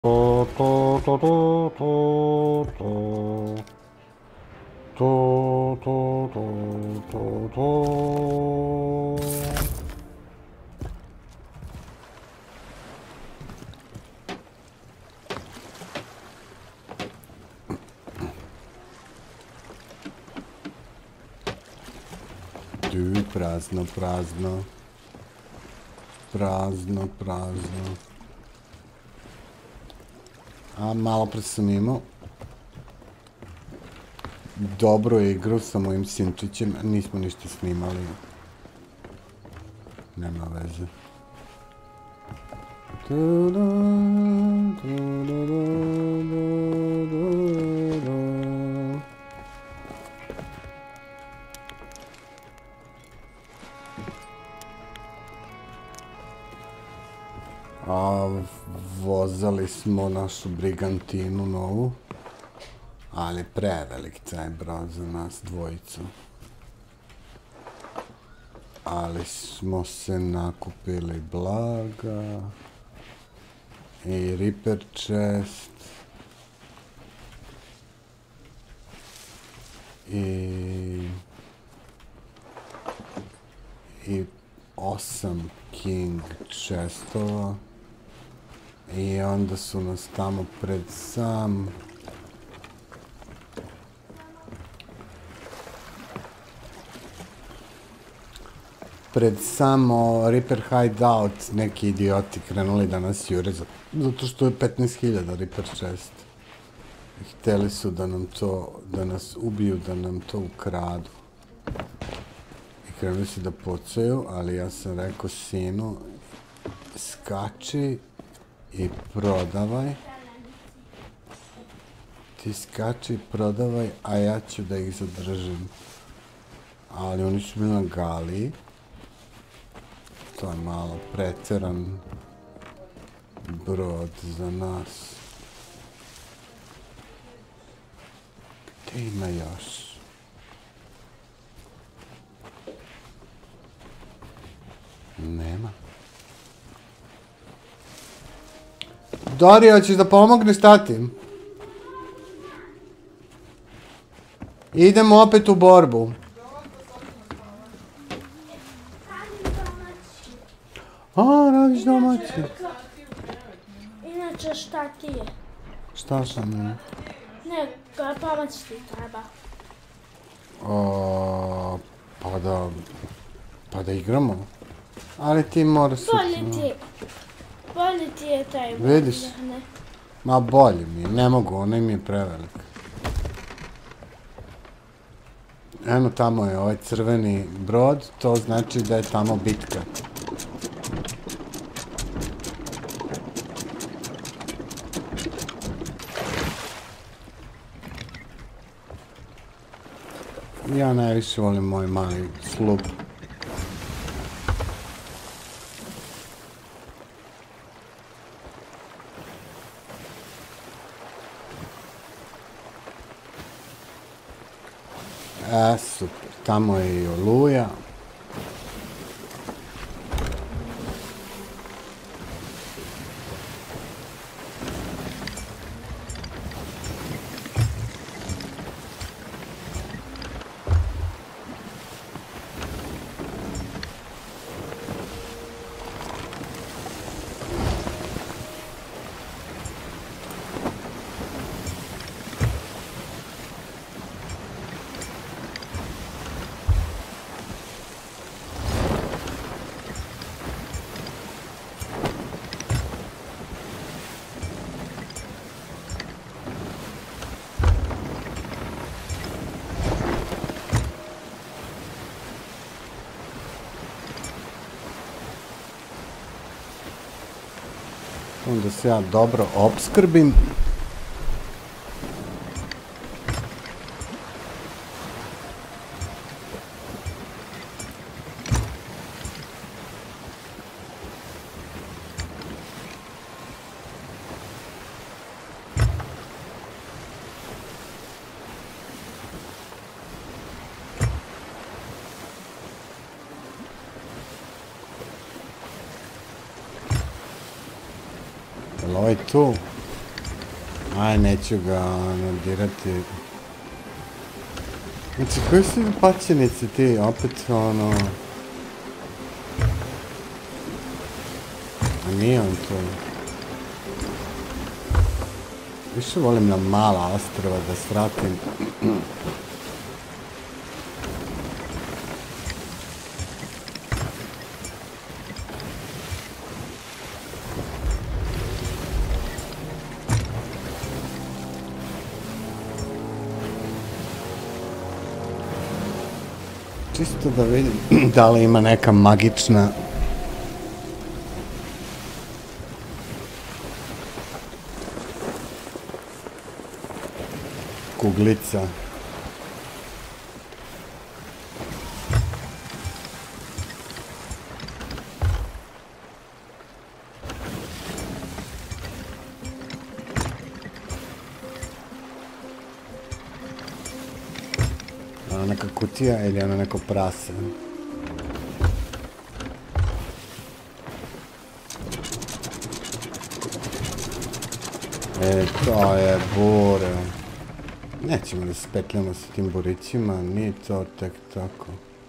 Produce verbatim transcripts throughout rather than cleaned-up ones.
To, to, to, to, to, to. To, to, to, to, to. Du, prazno, prazno. Prazno, prazno. A malo pre sam imao dobru igru sa mojim sinčićem, nismo ništa snimali. Nema veze. A vozali smo našu brigantinu novu, ali prevelik taj brod za nas dvojicu. Ali smo se nakupili blaga i Reaper chest i i osam king chestova i onda su nas tamo pred sam pred samo Reaper hideout neki idioti krenuli da nas jure zato što je petnaest hiljada Reaper chest. Hteli su da nam to, da nas ubiju, da nam to ukradu. I krenuli su da pucaju, ali ja sam rekao sinu, skači i prodavaj. Ti skači i prodavaj, a ja ću da ih zadržim. Ali oni su bili na Galiji. To je malo preteran brod za nas. Gde ima još? Nema. Dori, hoćeš da pomogneš tatim? Idemo opet u borbu. A, radiš domaći. Inače, šta ti je? Šta sam je? Ne, pomoć ti treba. O, pa da... Pa da igramo. Ali ti mora sutra. Bolje ti, bolje ti je taj. Vidiš? Ma bolje mi je, ne mogu, onaj mi je prevelik. Eno, tamo je ovaj crveni brod, to znači da je tamo bitka. Ja najviše volim moj mali slup. E, super. Tamo je i Oluja. Onda se ja dobro opskrbim. Jel ovaj tu? Aj, neću ga ono dirati. Znači, koji su paćenici ti? Opet ono... A nije on to. Više volim na mala ostrava da svratim. Čisto da vidim da li ima neka magična kuglica. Ono neka kutija ili ono neko prase. E, to je bure. Nećemo da se petljamo sa tim burićima, nije to tek tako.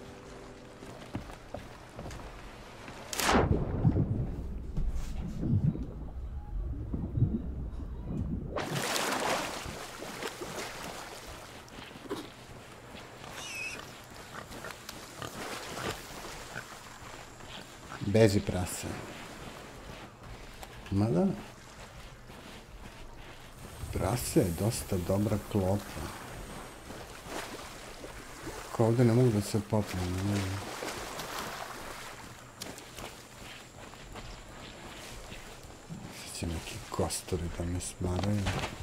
Beži prase. Mada... Prase je dosta dobra klopa. Kako ovdje ne mogu da se popnem, ne mogu. Sad će neki kosturi da me smaraju.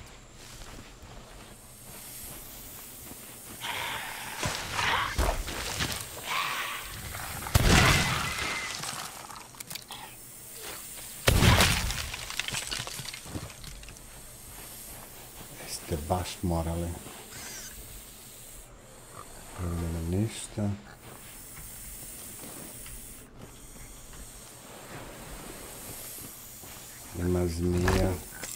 Jeste baš morali. Nema ništa. Ima zmija.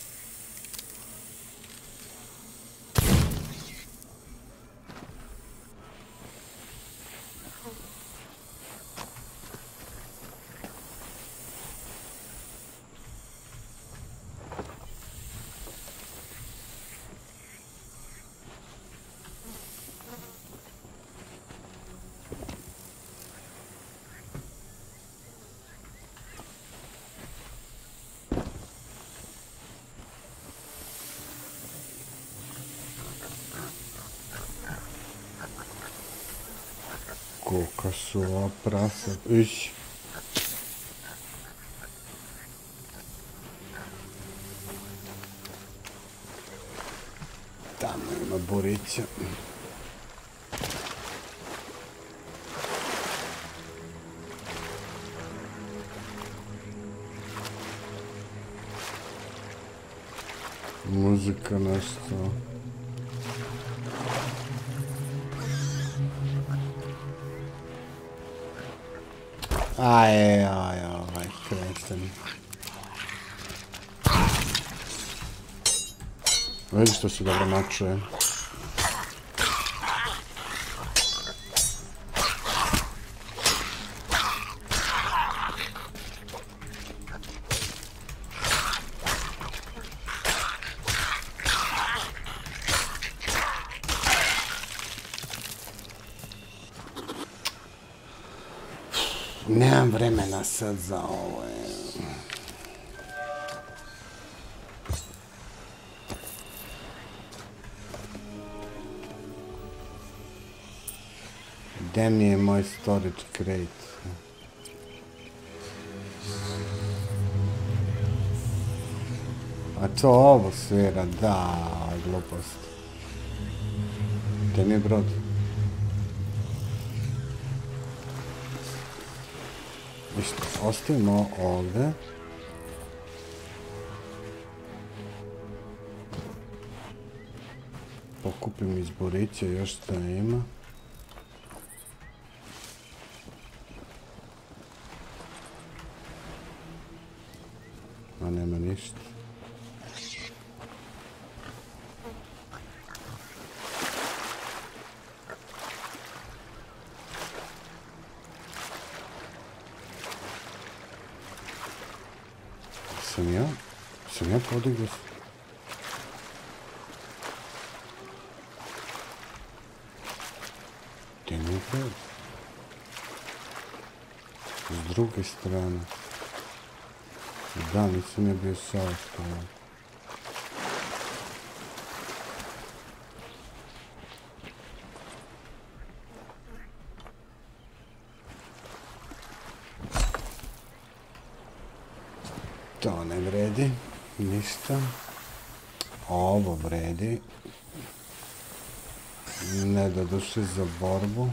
Kolika su ova prasa, iš. Tamo ima burića. Muzika nešto. Aj, aj, aj, kreten. Vidiš što se dobro načuje. Nemam vremena sad za ovo. Gdje mi je moj storage crate? A to ovo svira, da, glupost. Gdje mi je brod? Ništa, ostavimo ovdje. Pokupim iz burića još što ima. A nema ništa. Sam ja? Sam ja podigao se? Gdje mi je pred? S druge strane. Da, nisam je bio sa ove strane. To ne vredi, ništa. Ovo vredi. Ne da duše za borbu.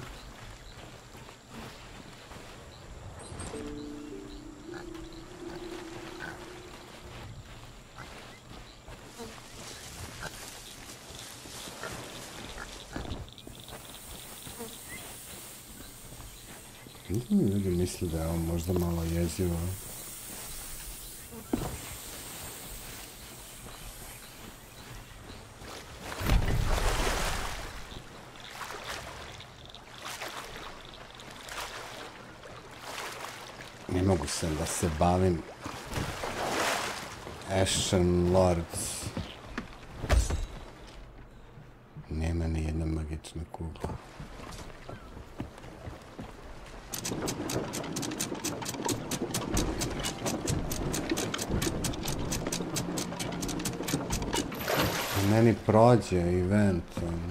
Ljudi misle da je ovo možda malo jezivo. Ne mogu se da se bavim Ashen Lords. Nema ni jedna magična kugla. Meni prođe event.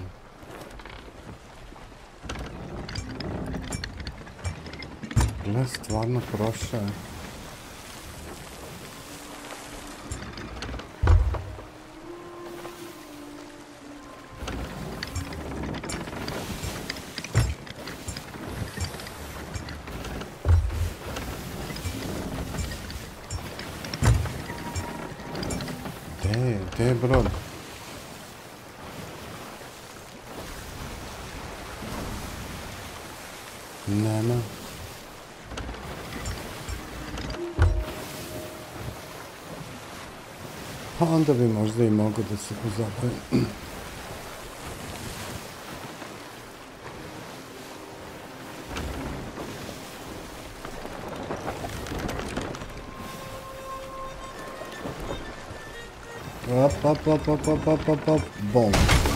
Gle, stvarno prošao je. Gde je, gde je brod? Nema. Pa onda bi možda i mogo da se pozabavim. Op, op, op, op, op, op, op, op, bom.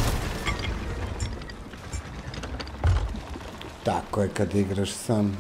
Tako je kad igraš sam.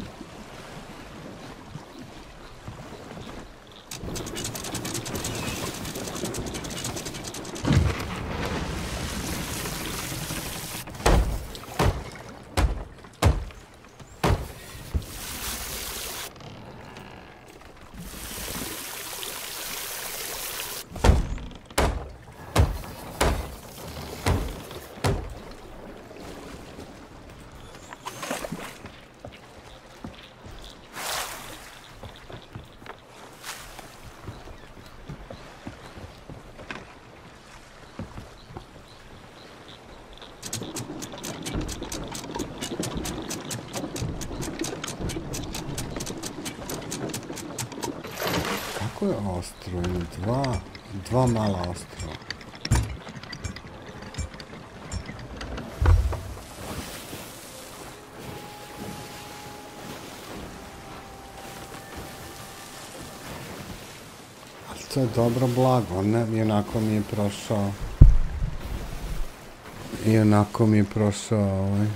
Kako je ostro? Ima dva, dva mala ostrova. Ali to je dobro blago, ne? I onako mi je prošao. I onako mi je prošao ovaj.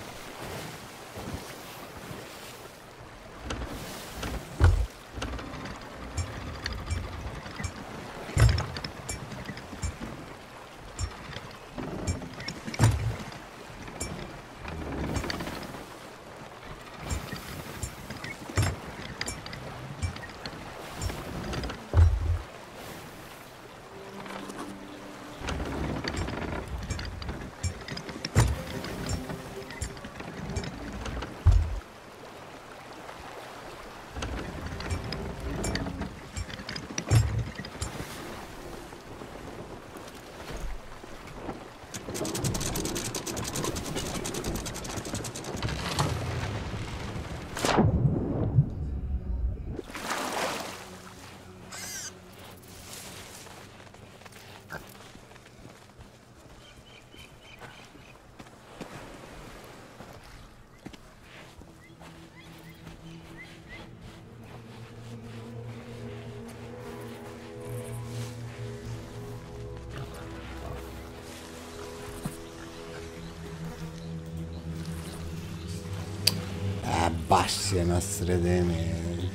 Baš je na sredini.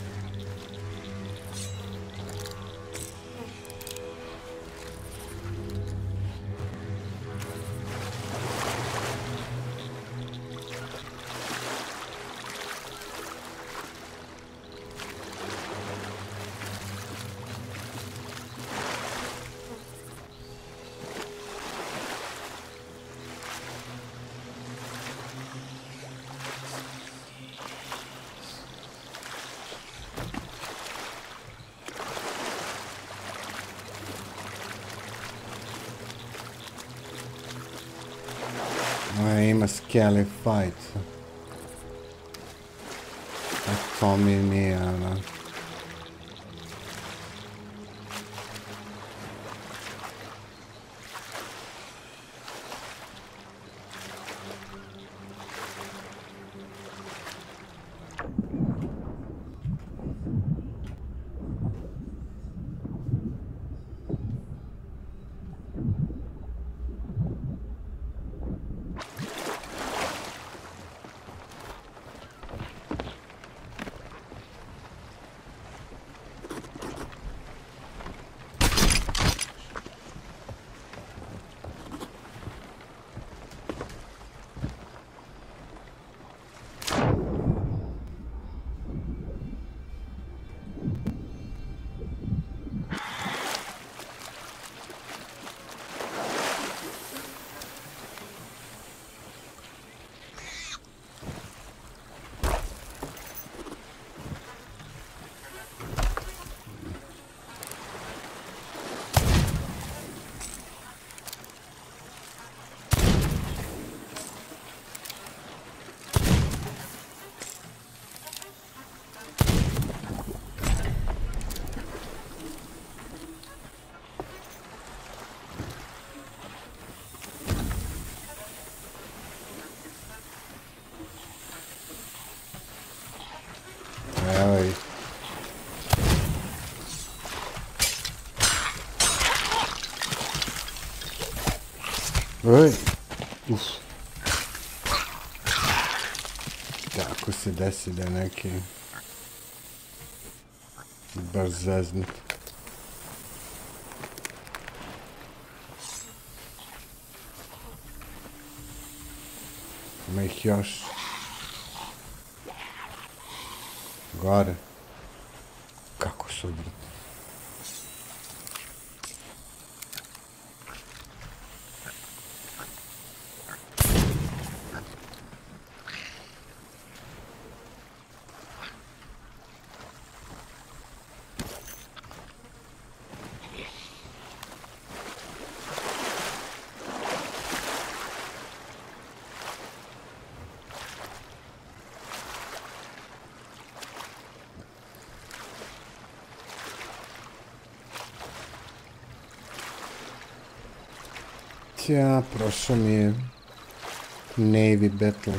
Ima Skelly Fight. A to mi nije, ono. Evo ih. Oj. Uf. Tako se desi da je neki baš zeznut. Ima ih još. Gore. Kako su odvrtni. Tja, prošao mi je Navy Battle.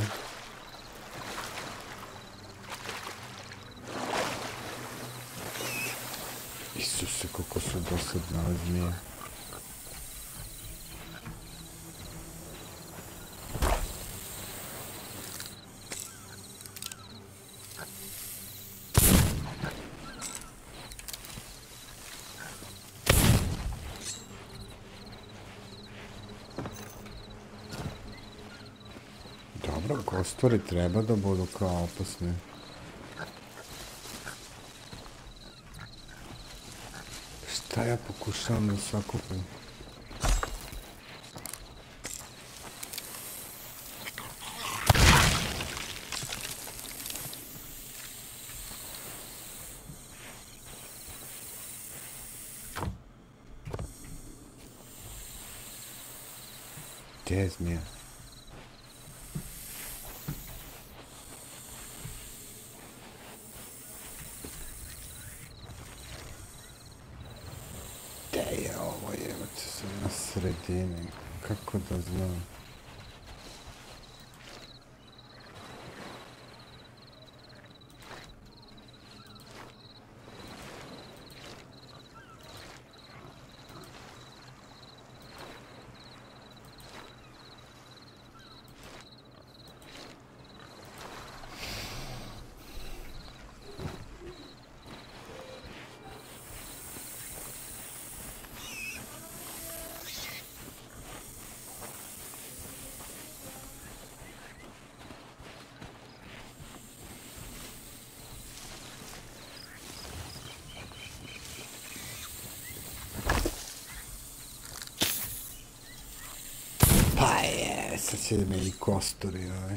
Isuse, koliko su dosadne ove zmije. Dobro, kostori treba da budu kao opasni. Šta ja pokušavam da sakupim? Gdje je zmija? Sredini, kako da znam. Sad će mi i kosturi, ovaj.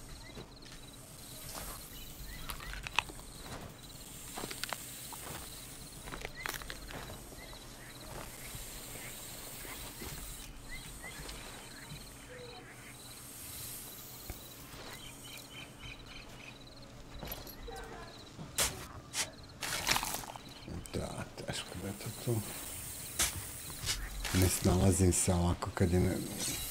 Ne snalazim se ovako kad je... Ne...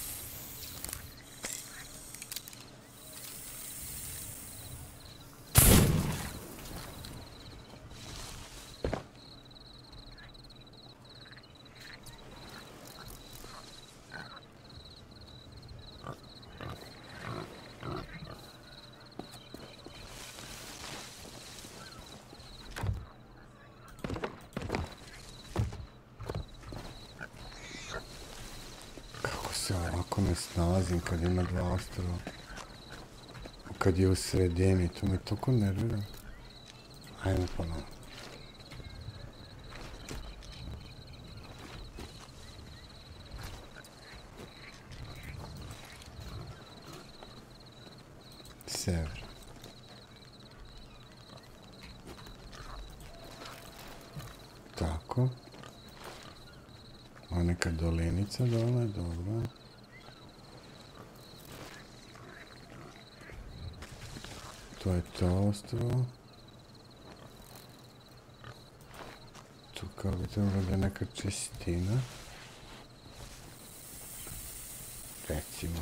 Ovako ne snalazim kad ima dva ostrava. Kad je u sredini, to me toliko nervira. Ajmo ponovno. Sever. Tako. Ovo je neka dolinica dole, dobro. To je to ostrvo. Tu kao bi trebalo da je neka čistina. Recimo.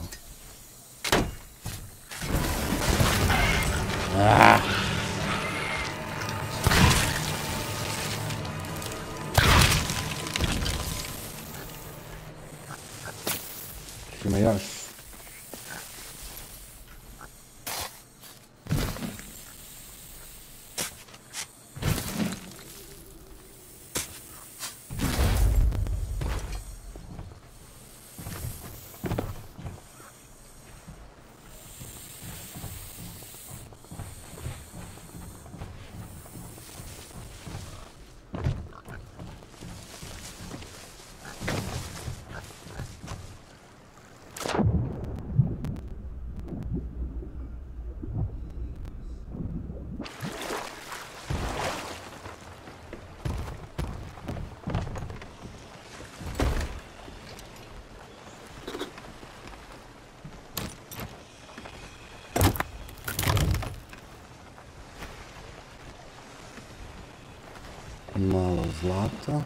Aaaa! Ima još. Malo zlata.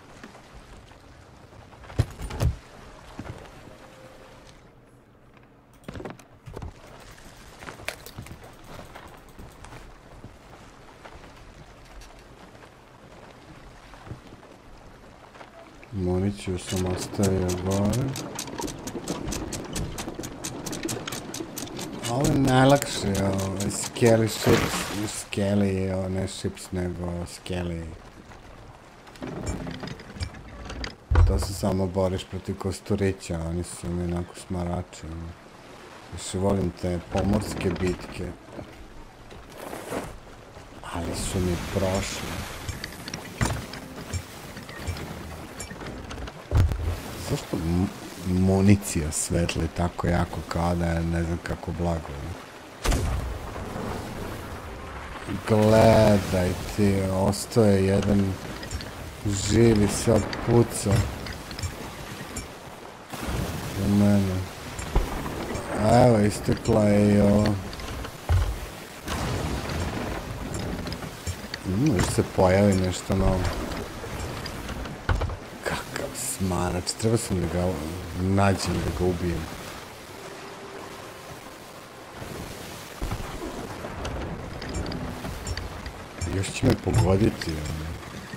Municiju sam ostavio gore. Ovo je najlakše, Skelly Ships, Skelly, ne Ships, nego Skelly. To se samo boriš protiv kosturića, oni su mi onako smarači. Više volim te pomorske bitke. Ali su mi prošli. Zašto municija svetli tako jako kao da je ne znam kako blago. Gledaj ti, ostao je jedan živi sad puca. Za mene. A evo, istekla je i ovo. Mm, još se pojavi nešto novo. Kakav smarač, treba sam da ga nađem, da ga ubijem. Još će me pogoditi, ono.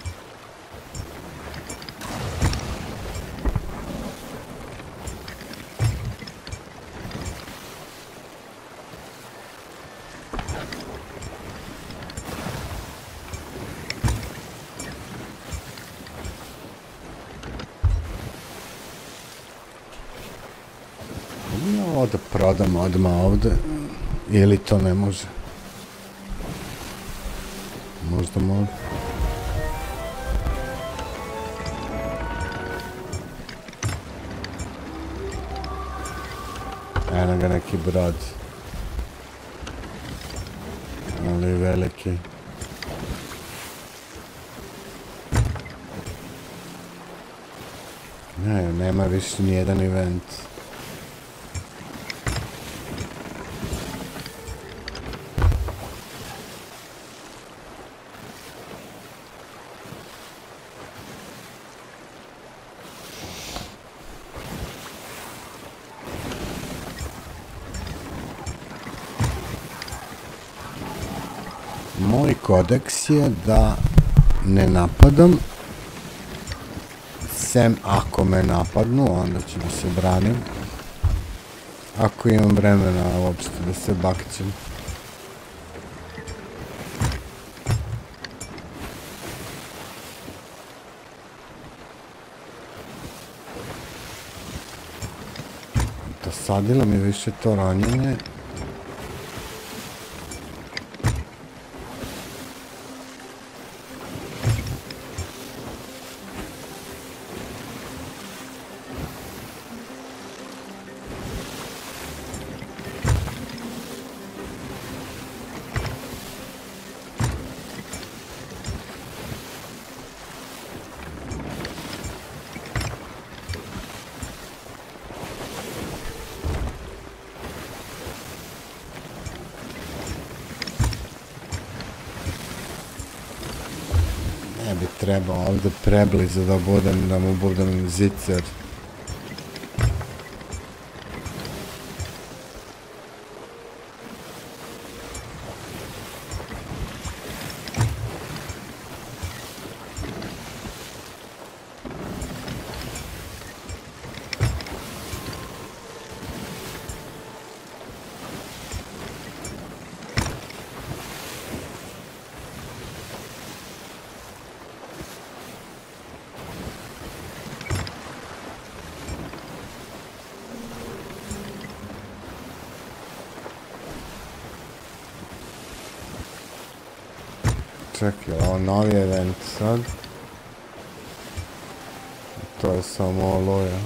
Ovo da prodam odmah ovde, ili to ne može? Možda može. Eno ga neki brod. Ali veliki. Ne, nema više nijedan event. Moj kodeks je da ne napadam, sem ako me napadnu, onda ću da se branim. Ako imam vremena uopšte da se bakćem. Dosadilo mi više to ranjenje. Ne bi trebao ovdje preblizu da budem, da mu budem zicer. Čekaj, ovo novi event sad. To je samo oloja.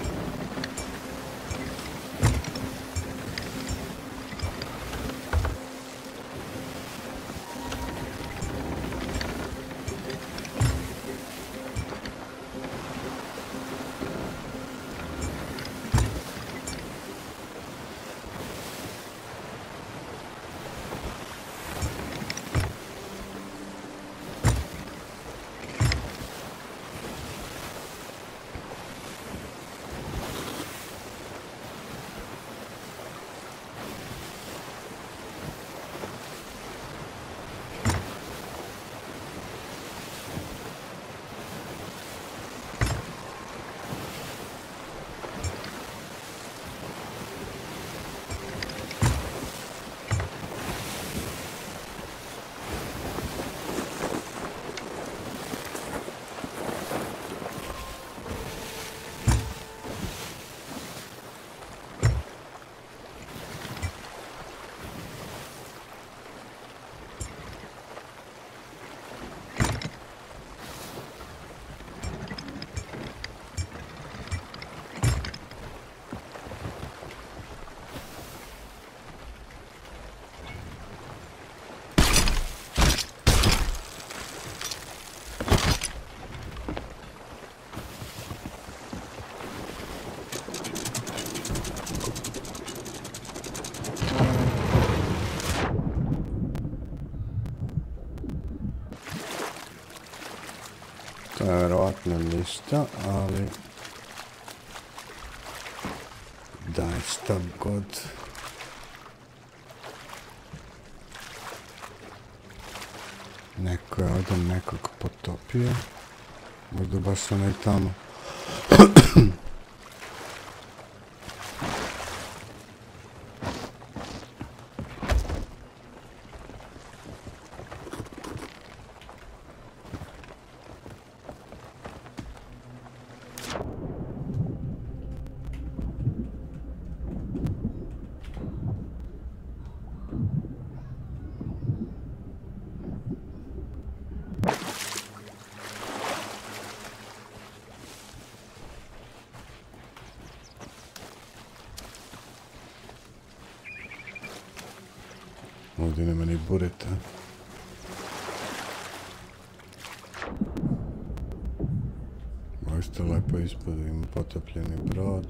To je vjerovatno ništa, ali daj šta god. Neko je ovdje nekog potopio. Možda baš onaj tamo. Ovdje nema ni bureta. Ovo što lepo ispod ima potopljeni brod.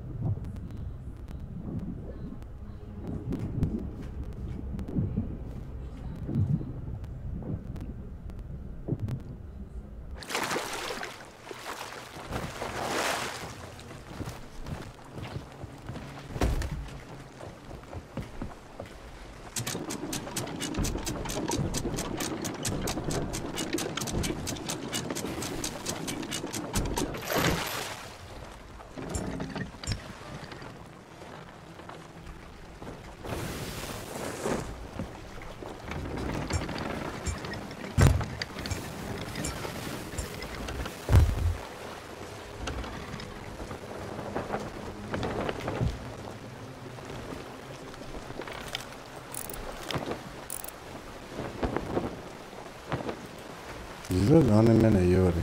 Izgleda, one mene juri.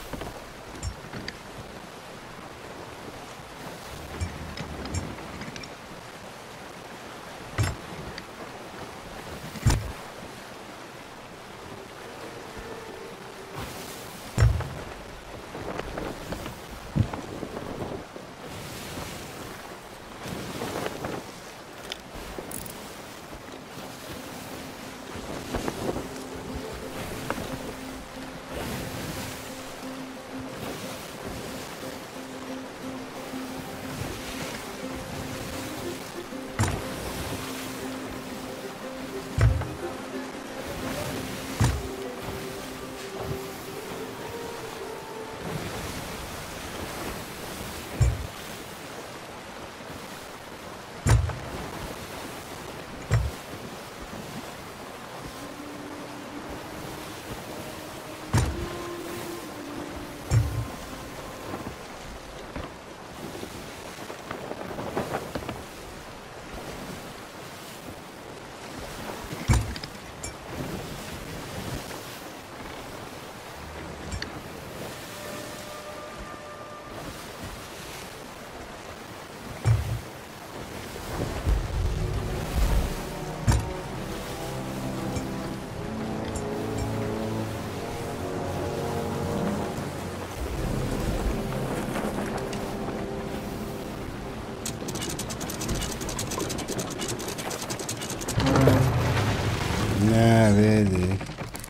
Ne, vidi.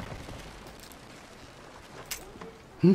Hm?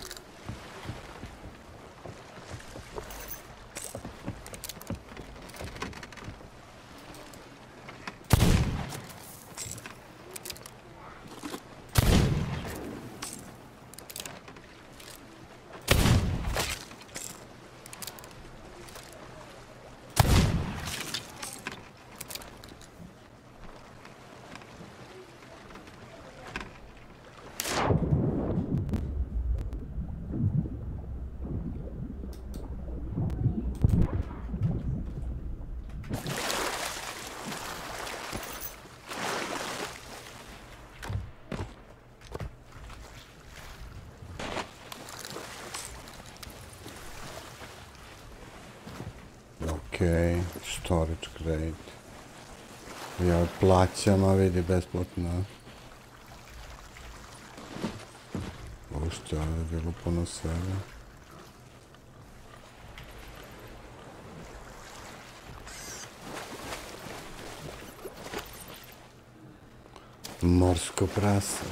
Okej, storage crate. Ja plaćam, a vidi besplatno. Ovo što je bilo puno svega. Morsko prase.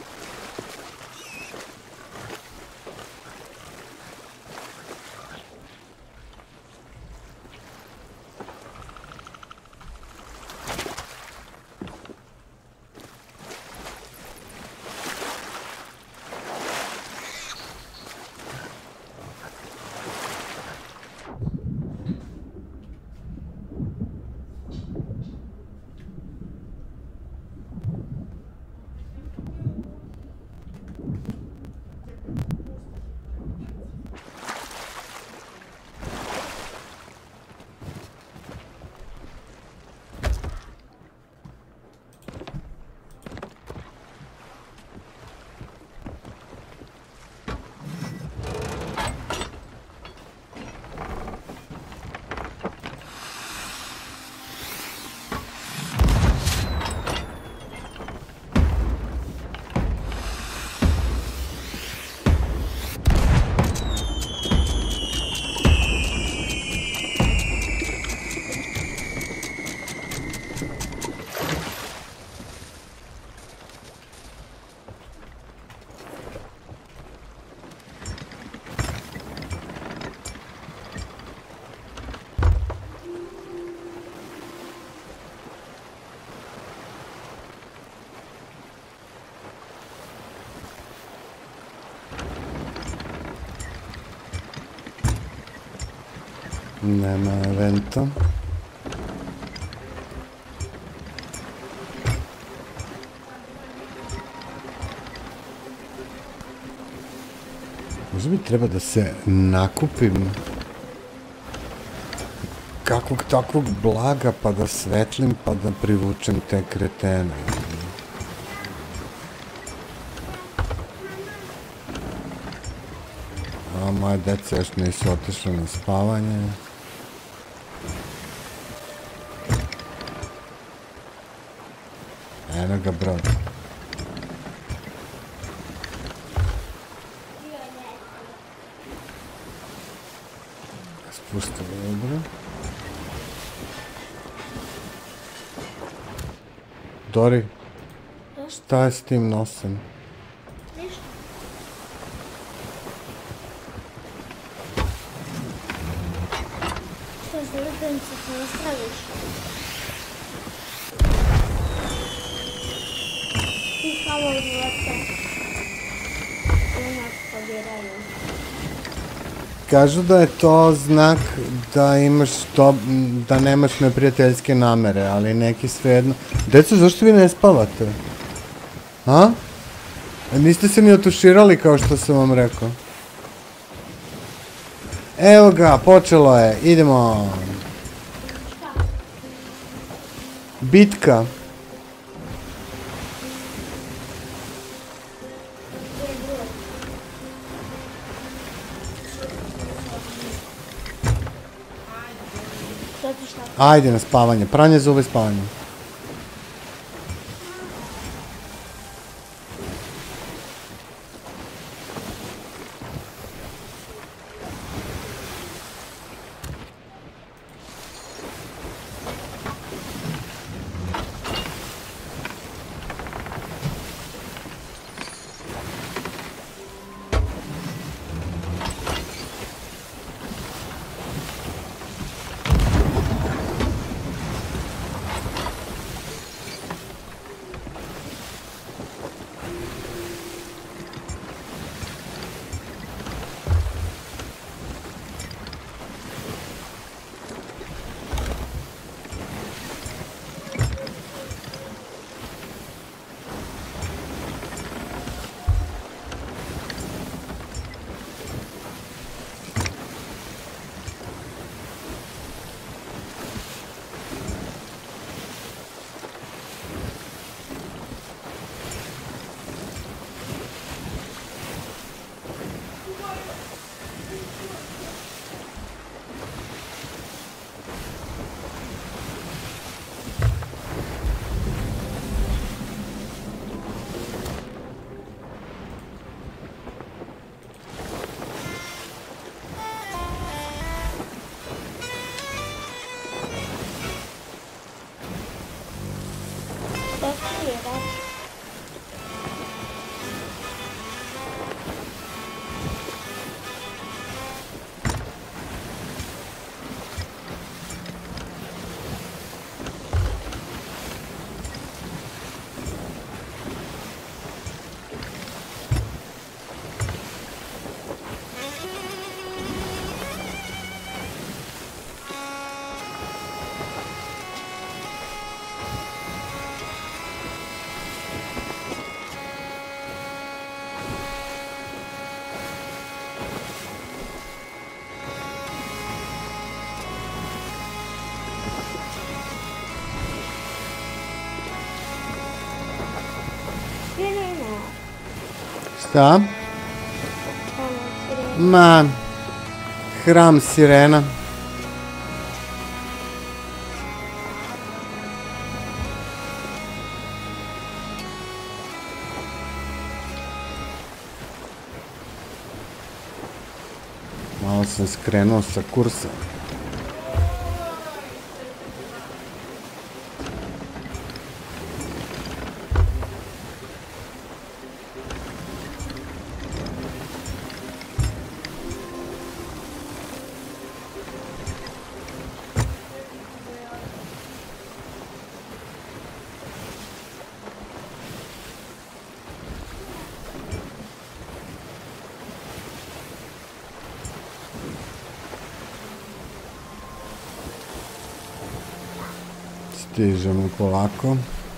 Nema eventa. Možda mi treba da se nakupim kakvog takvog blaga pa da svetlim pa da privučem te kretene. A moje deca još nisu otišle na spavanje. Eno ga brod. Spušta dobro. Dori, šta je s tim nosem? Ništa. Šta za ljubimce ti ostaviš? Ti samo života. Unak pobjeraju. Kažu da je to znak da imaš to, da nemaš neprijateljske namere, ali neki svejedno. Deco, zašto vi ne spavate? A? Niste se ni otuširali kao što sam vam rekao. Evo ga, počelo je, idemo. Bitka. Ajde na spavanje, pranje zuba i spavanje. Šta? Ma, hram sirena. Malo sam skrenuo sa kursa. Stižemo polako.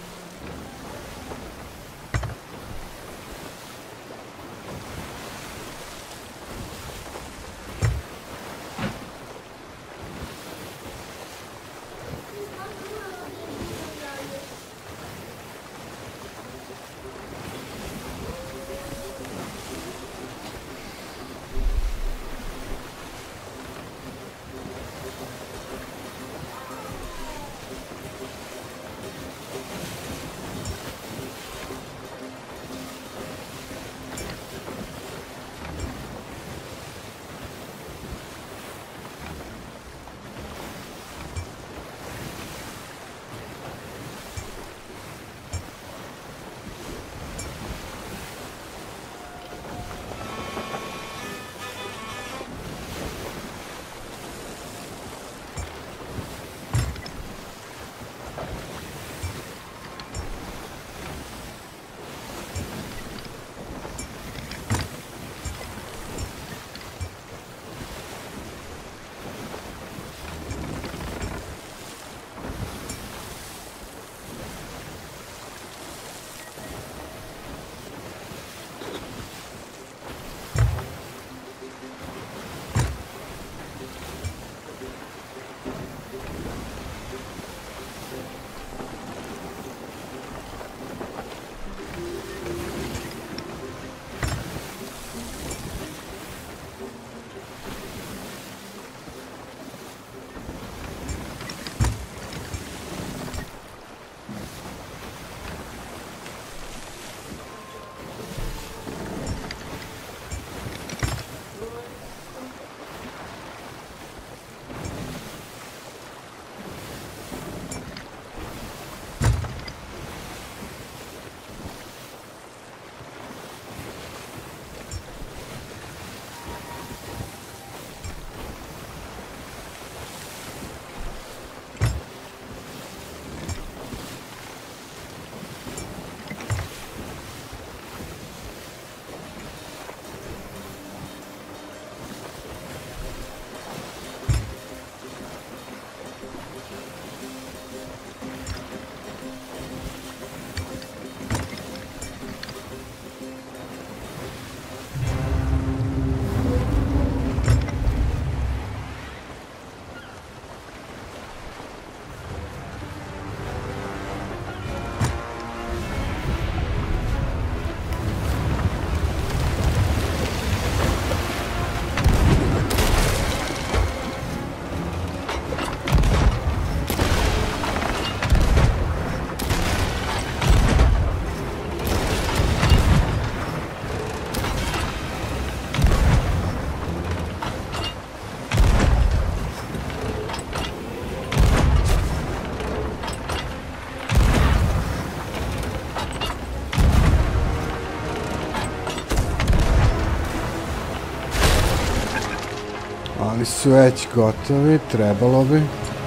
Ali su već gotovi, trebalo bi.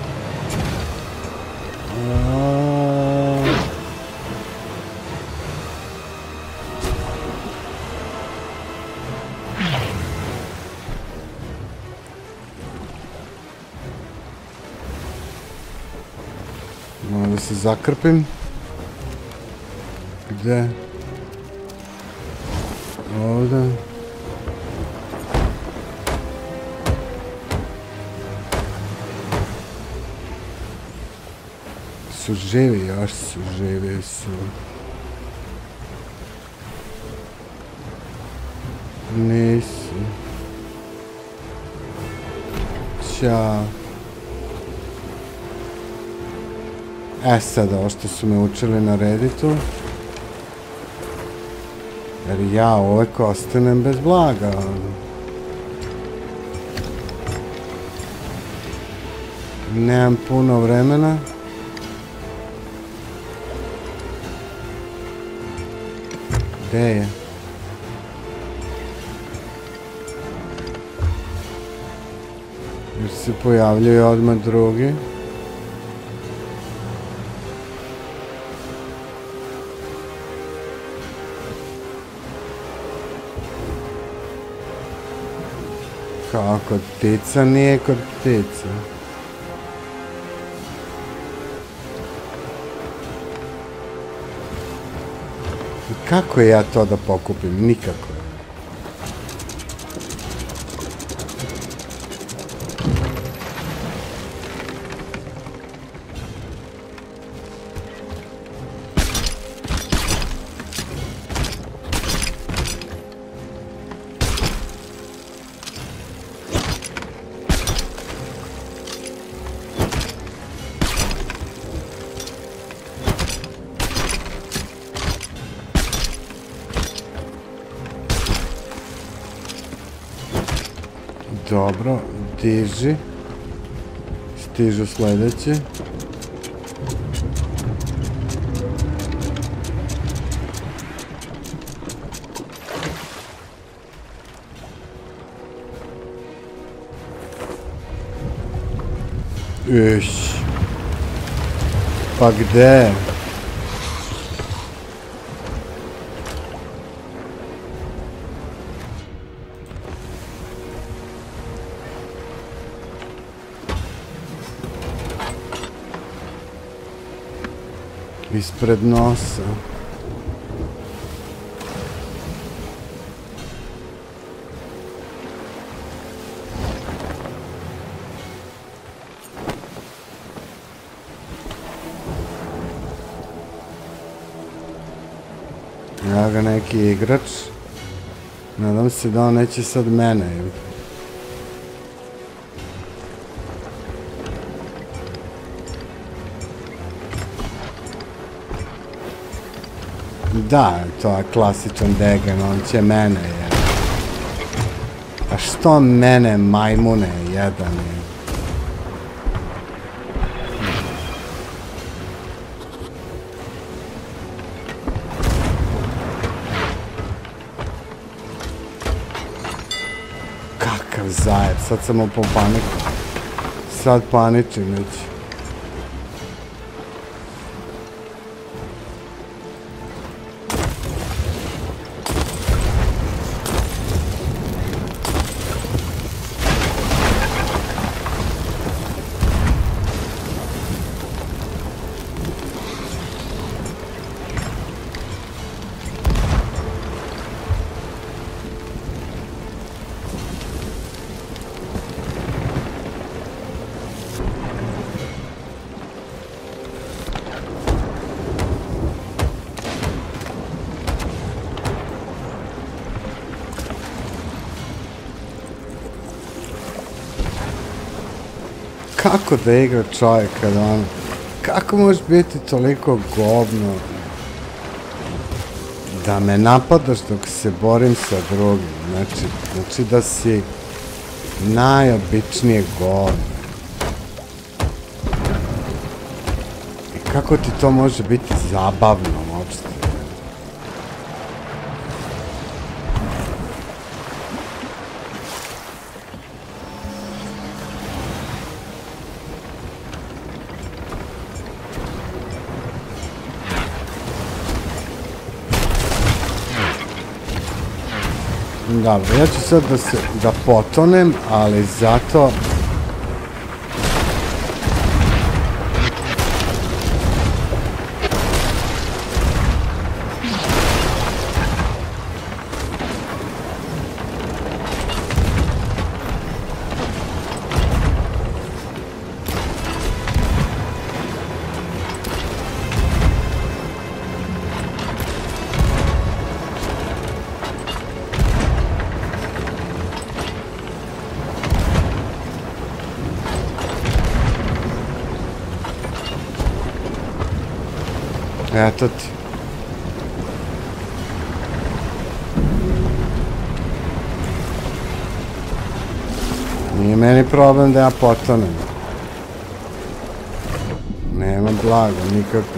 Moram da se zakrpim. Gde? Ovdje. Su živi, još su živi su. Nisu. Ćao. E sad, ovo što su me učili na Redditu. Jer ja uvek ostanem bez blaga. Nemam puno vremena. Gde je? Jer se pojavljaju odmah drugi. Kao kod ptica, nije kod ptica. Kako ja to da pokupim? Nikako. Dobro, diži. Stižu sledeći. Iš. Pa gde? Ispred nosa. Ja ga neki igrač. Nadam se da on neće sad mene. Da, to je klasičan Degen, on će mene jedan. A što mene majmune jedan je? Kakav zajeb, sad sam u paniku. Sad paničim već. Kako da igra čovjek kada ono... Kako možeš biti toliko govno da me napadaš dok se borim sa drugim? Znači, znači da si najobičnije govno. I kako ti to može biti zabavno uopšte? Dobro, ja ću sad da se, da potonem, ali zato... Eto ti. Nije meni problem da ja potonem. Nema blaga, nikako.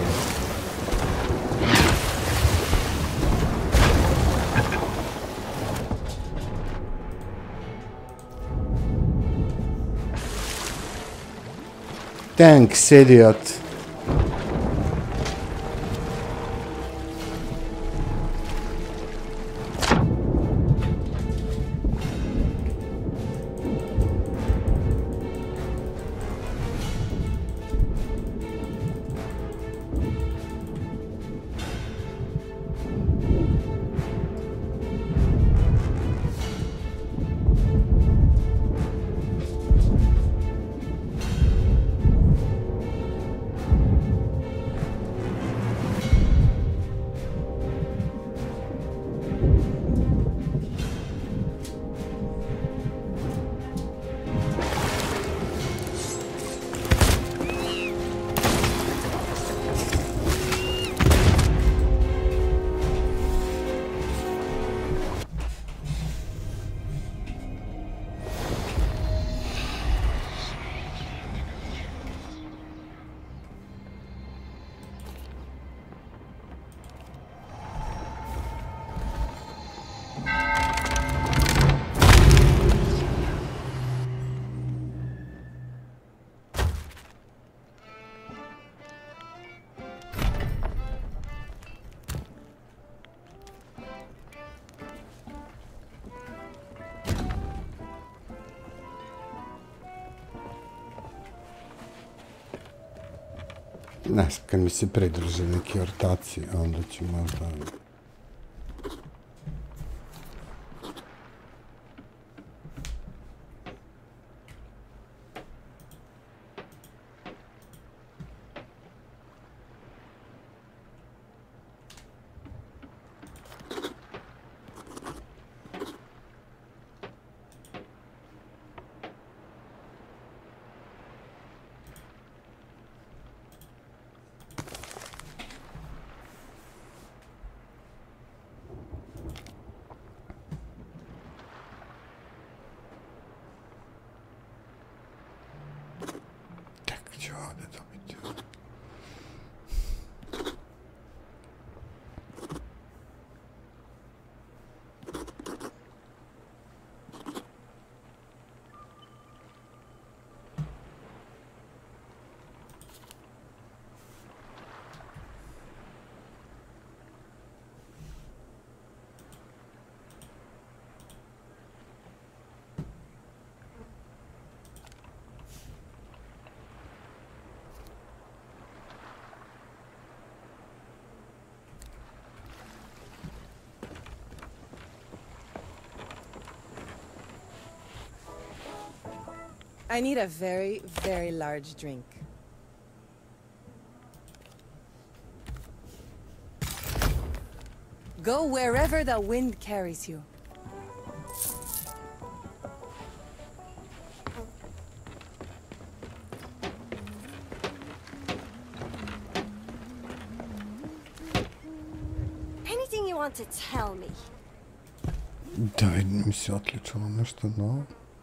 Thanks, idiot. Ne znam, kad mi se pridruže neki ortaci, onda ću možda... Kako ću ovdje dobiti? I need a very, very large drink. Go wherever the wind carries you. Anything you want to tell me? Da vidim mi se otličalo nešto novo.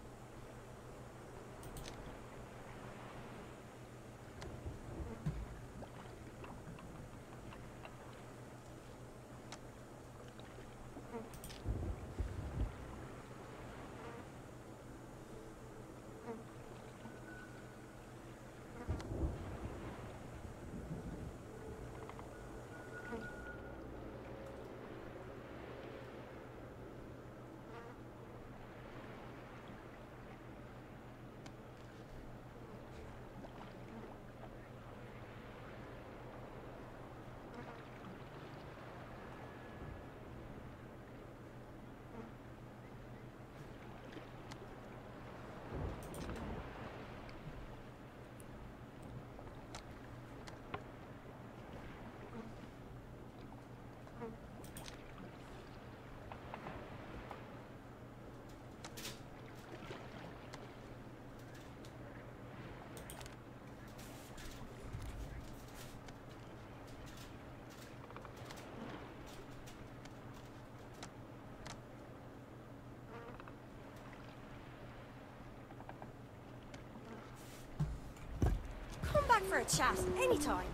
Come back for a chat anytime.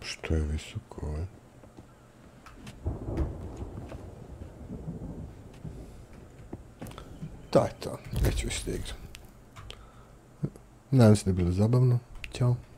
Što je visoko ovo? To je to. Neću više da igram. Nadam se da je bilo zabavno. Ćao.